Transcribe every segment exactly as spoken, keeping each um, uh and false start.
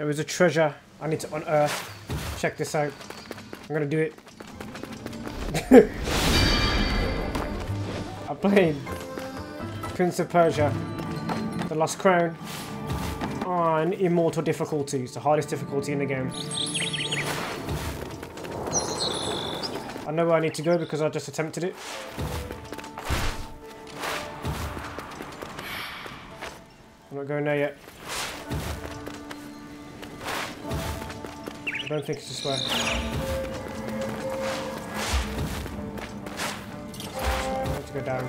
There is a treasure I need to unearth. Check this out. I'm gonna do it. I played Prince of Persia, The Lost Crown, on immortal difficulty. It's the hardest difficulty in the game. I know where I need to go because I just attempted it. I'm not going there yet. I don't think it's this way. I have to go down.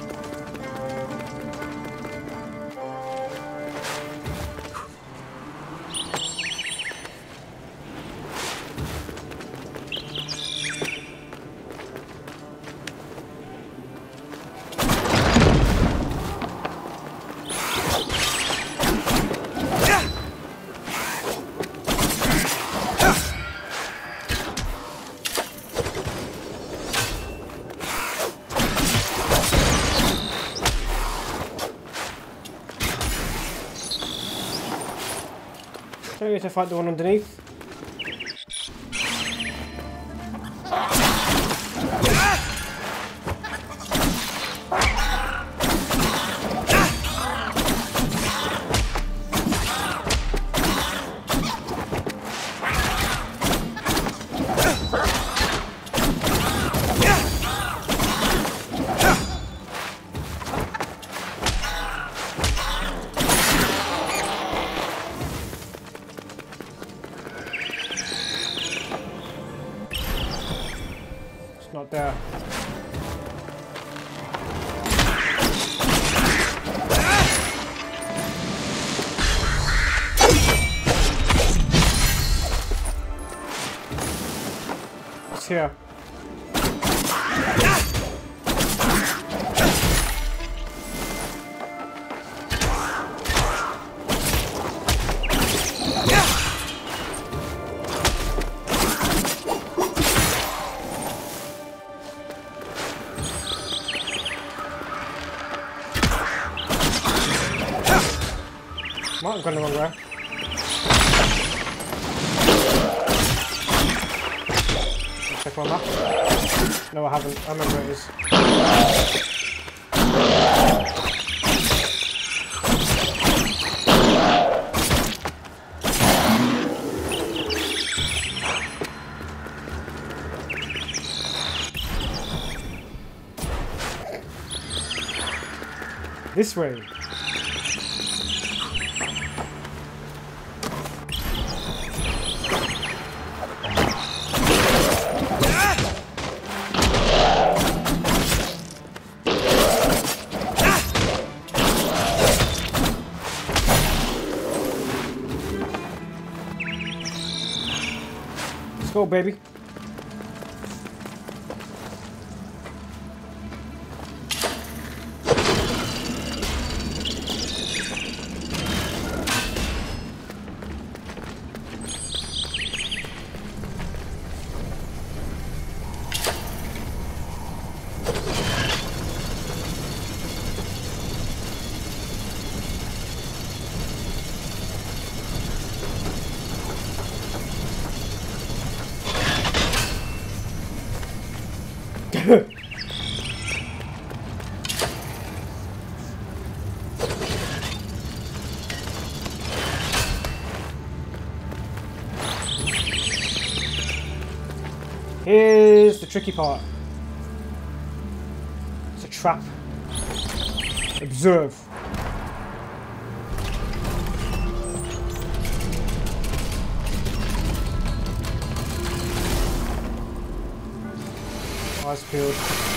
So we need to fight the one underneath. Not there. It's here. Might have gone the wrong way. Check my map. No, I haven't. I remember it is. This way. Let's go, baby. Here's the tricky part. It's a trap. Observe. Eyes peeled.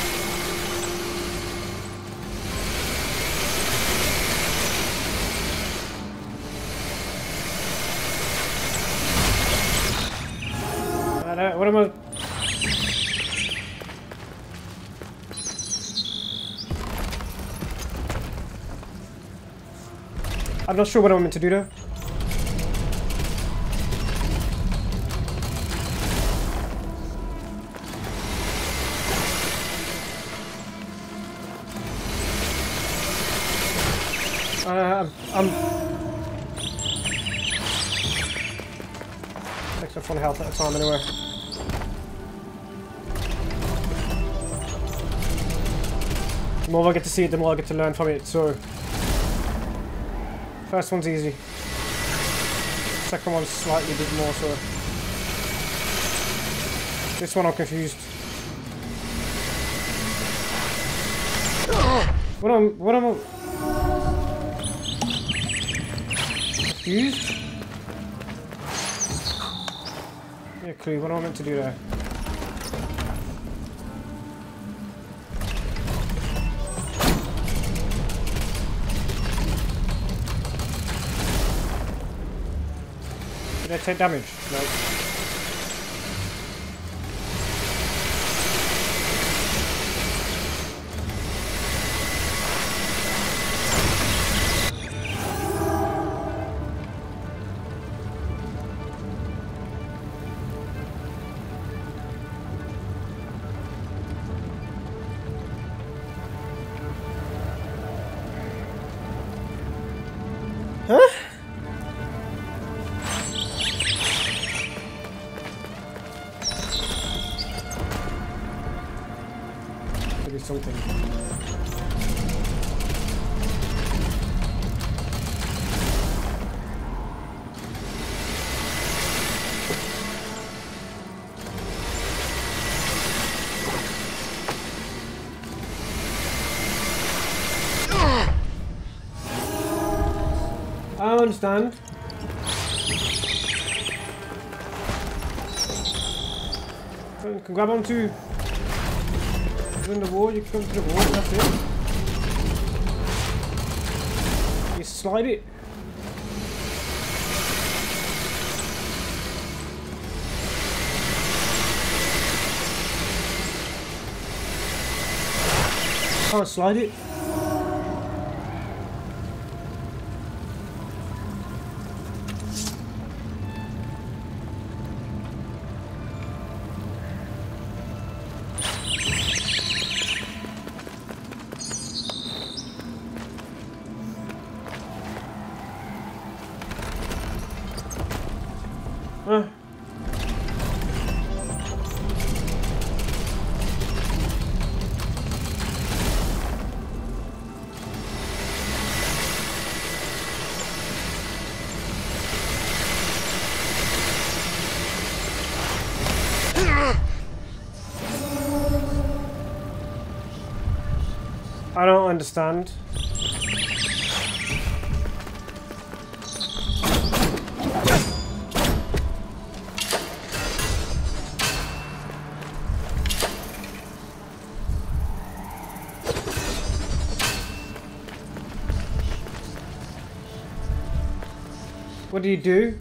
What am I? I'm not sure what I'm meant to do though. Uh, I'm, I'm Takes up one health at a time anyway. The more I get to see it, the more I get to learn from it, so... First one's easy. Second one's slightly bit more, so... This one I'm confused. What am... What am I... Confused? Yeah, clue. What am I meant to do there? Did I take damage? No. Huh? Maybe something. I understand. You can grab onto in the wall, you can come to the wall, that's it. You slide it. Can't slide it. Huh. I don't understand. What do you do?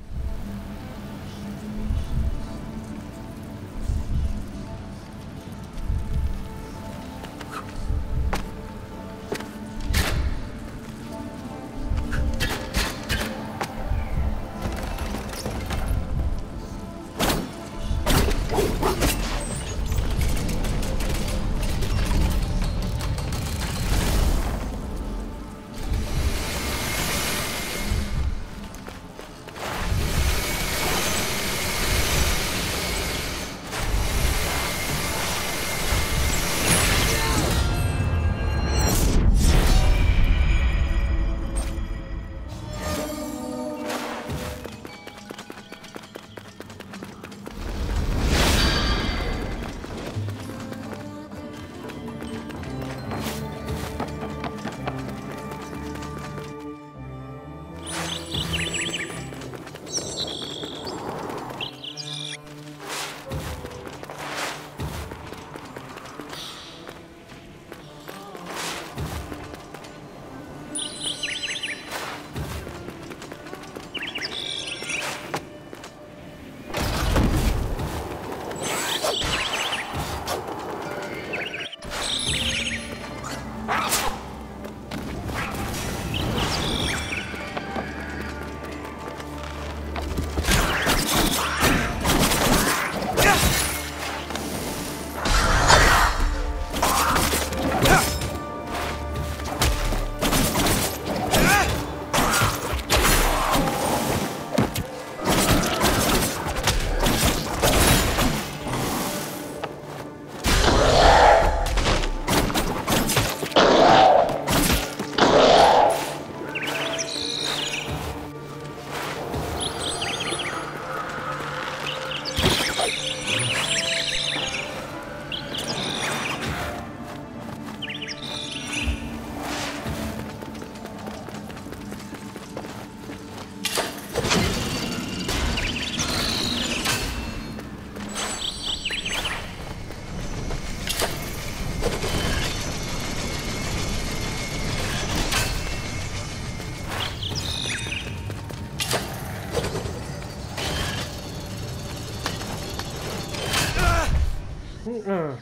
Mm-mm.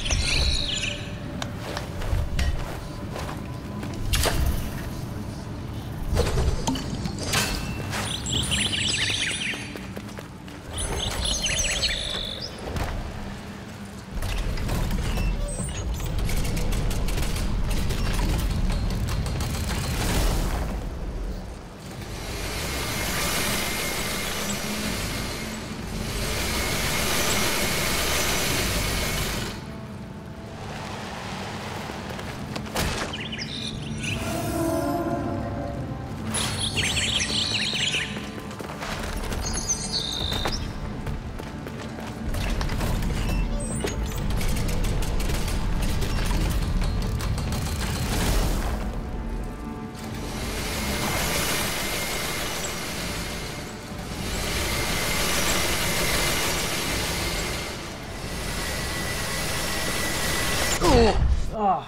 Ah.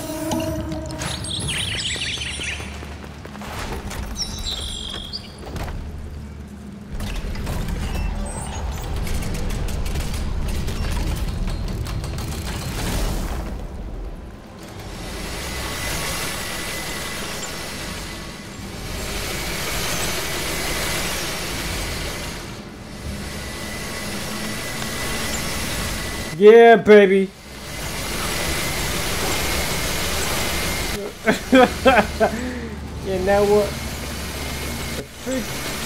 Yeah, baby. You know what? The food.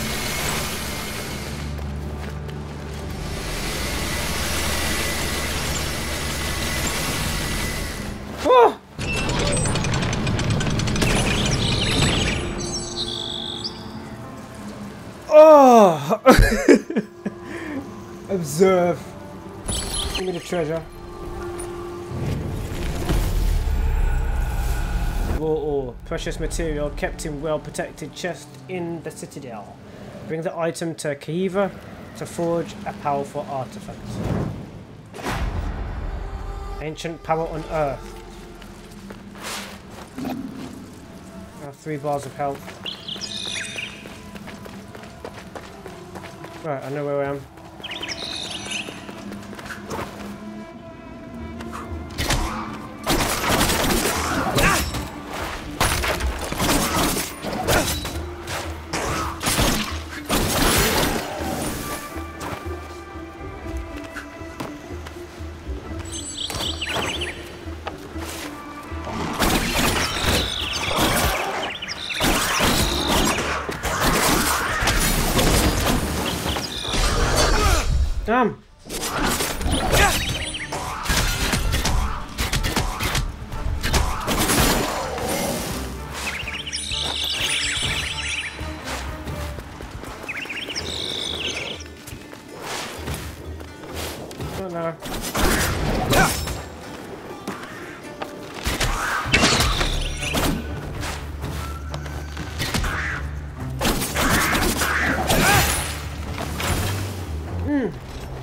Oh! Oh! Observe. Give me the treasure. Raw ore, precious material kept in well-protected chest in the citadel. Bring the item to Kiva to forge a powerful artifact. Ancient power on Earth. I have three bars of health. Right, I know where I am. Damn! Don't know. Mm.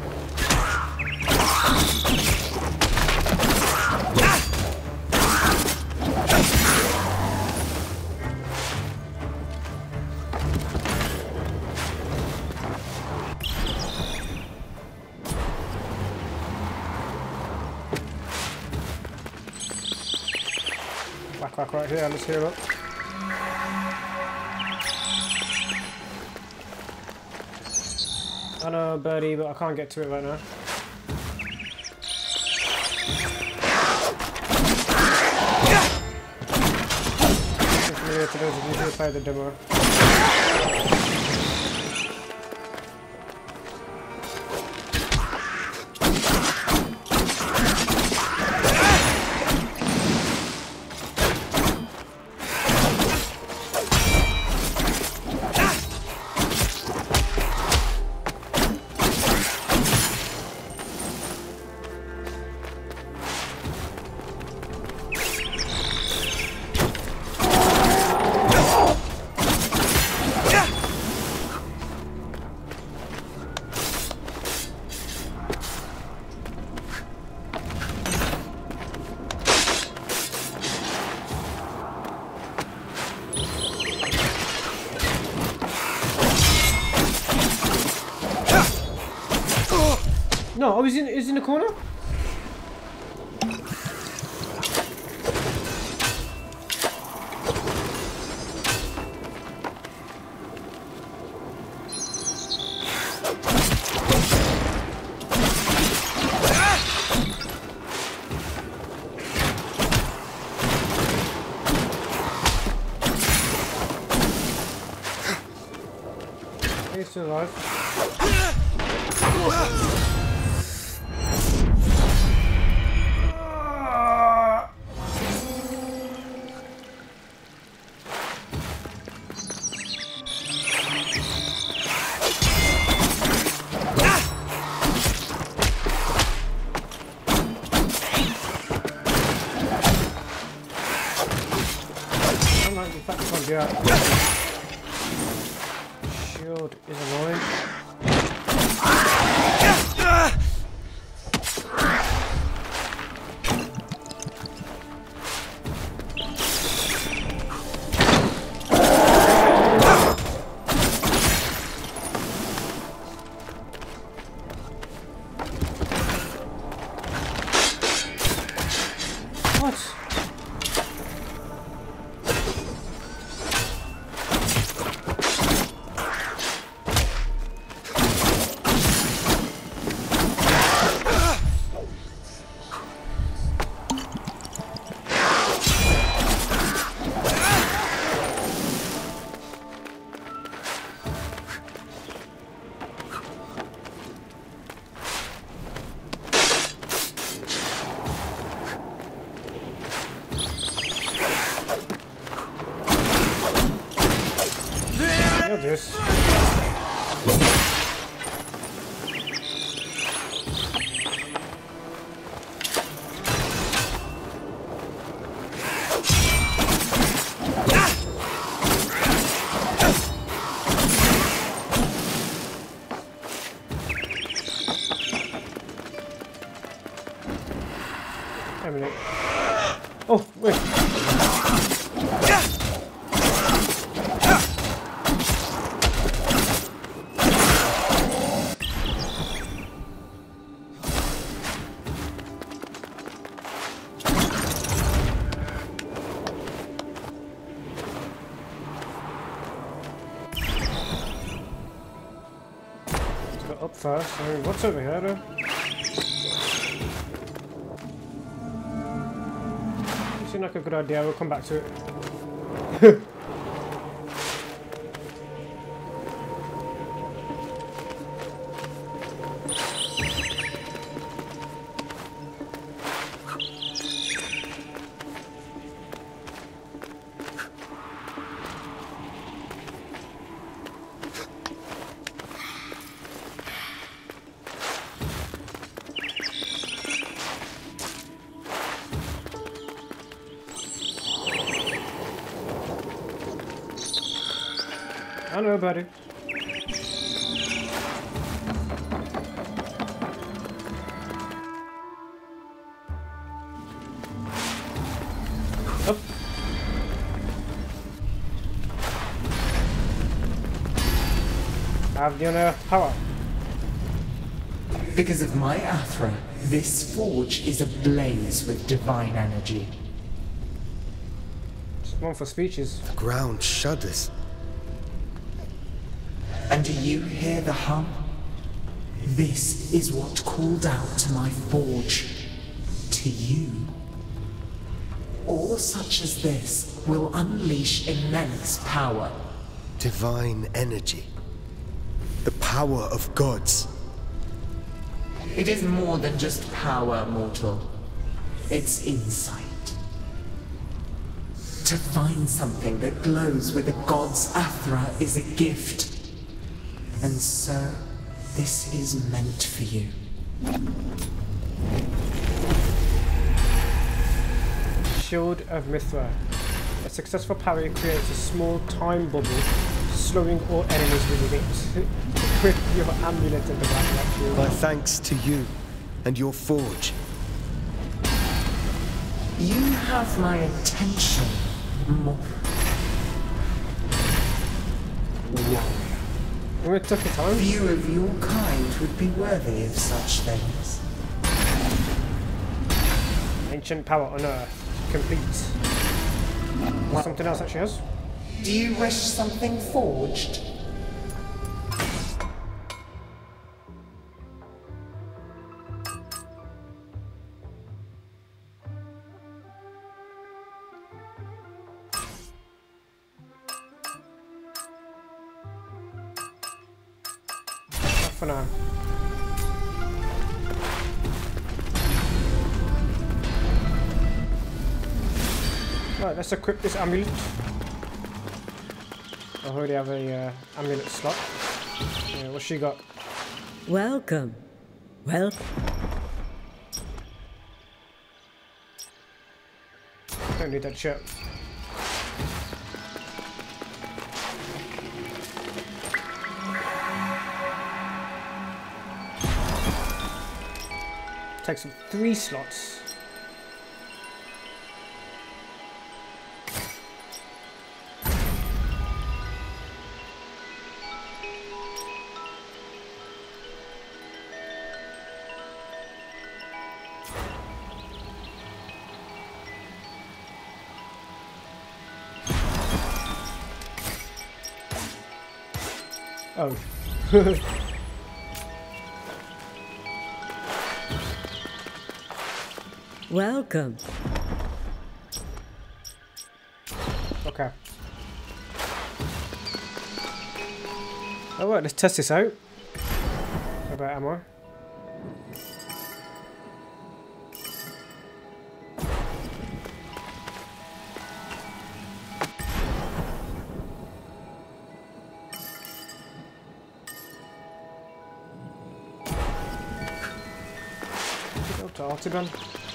Whack whack right here, let's heal up. I know, birdie, but I can't get to it right now. Just familiar to those of you who played the demo. No, I was in. Is in the corner. He's still alive. Yeah. Shield is annoying. What? This. A minute. Oh, wait. Up first. I mean, what's over here though? Seems like a good idea. We'll come back to it. I know about it. Up. I have the unearth power. Because of my Athra, this forge is ablaze with divine energy. It's one for speeches. The ground shudders. And do you hear the hum? This is what called out to my forge. To you. All such as this will unleash immense power. Divine energy. The power of gods. It is more than just power, mortal. It's insight. To find something that glows with a god's Athra is a gift. And so, this is meant for you. Shield of Mithra. A successful parry creates a small time bubble, slowing all enemies within it. Equip your amulet in the back of that shield. My thanks to you and your forge. You have my attention, more. Warrior. We took it time. Few of your kind would be worthy of such things. Ancient power unearthed. Complete. What? Something else that she has? Do you wish something forged? for now. Right, let's equip this amulet. I already have a uh, amulet slot. Yeah, what's she got? Welcome. Well. Don't need that shit. Takes up three slots. Oh. Welcome. Okay. Alright, let's test this out. How about ammo? Up to Artiban.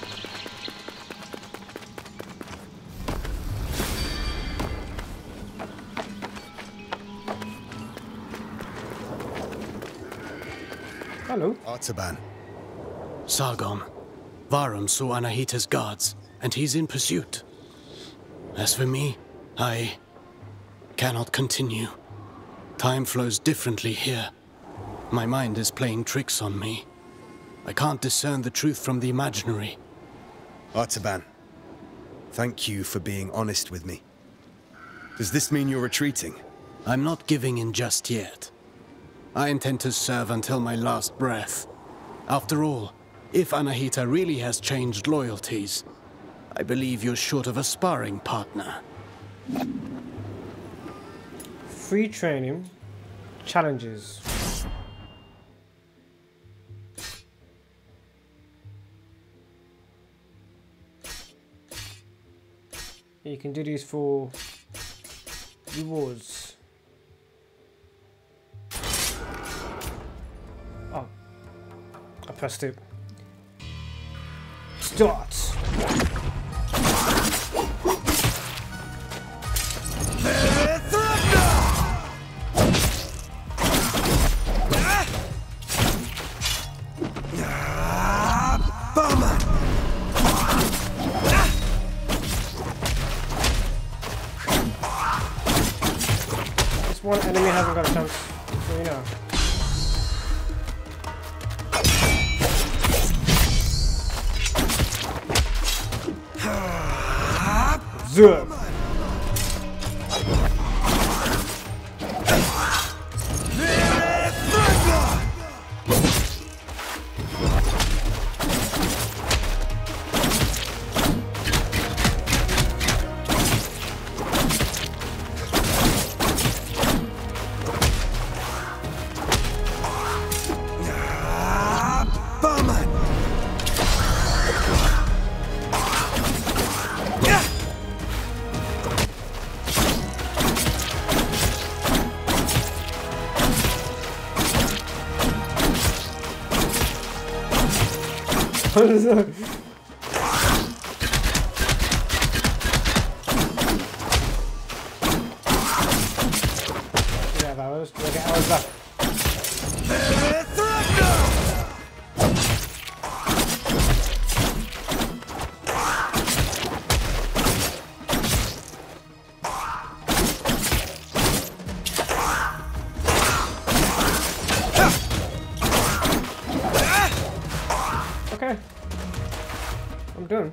Hello. Artaban. Sargon. Varum saw Anahita's guards, and he's in pursuit. As for me, I cannot continue. Time flows differently here. My mind is playing tricks on me. I can't discern the truth from the imaginary. Artaban, thank you for being honest with me. Does this mean you're retreating? I'm not giving in just yet. I intend to serve until my last breath. After all, if Anahita really has changed loyalties, I believe you're short of a sparring partner. Free training. Challenges. You can do these for rewards. Oh, I pressed it. Start. This one enemy hasn't got a chance, so you know. Zerg. What is that? We have arrows. Do I get arrows back? Okay. I'm done.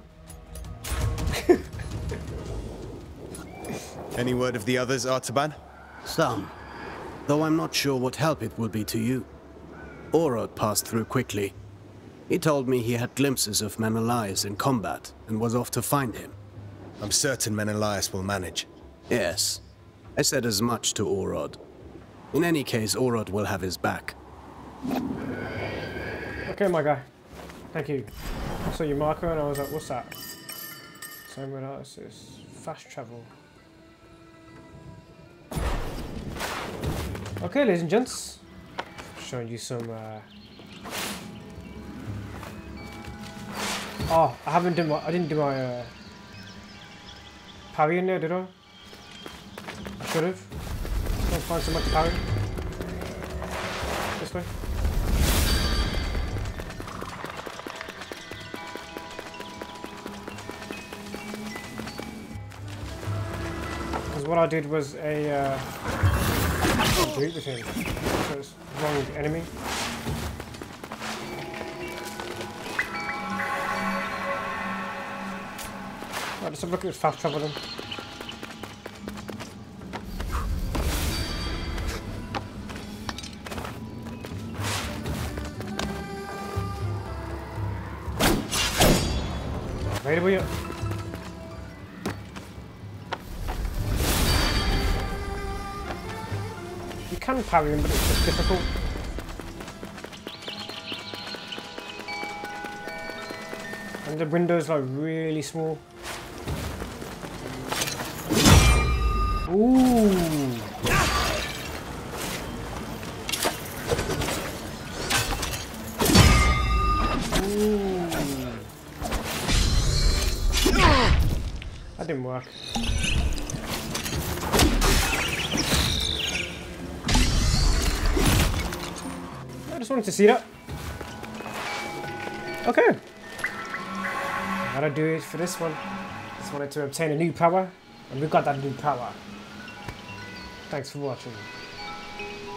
Any word of the others, Artaban? Some. Though I'm not sure what help it will be to you. Orod passed through quickly. He told me he had glimpses of Menelaus in combat and was off to find him. I'm certain Menelaus will manage. Yes. I said as much to Orod. In any case, Orod will have his back. Okay, my guy. Thank you. I saw your marker and I was like, what's that? Same with us is fast travel. Okay, ladies and gents. Showing you some uh... Oh, I haven't done my I didn't do my uh parry in there, did I? I should have. Let's find some much parry. This way. Because what I did was a uh I do with him. So it's wrong enemy. Right, let's have a look at this fast travel then. Available yet? You can parry him, but it's just difficult. And the window's like really small. Ooh. Ooh. That didn't work. I just wanted to see that. Okay. Gotta do it for this one. Just wanted to obtain a new power, and we got that new power. Thanks for watching.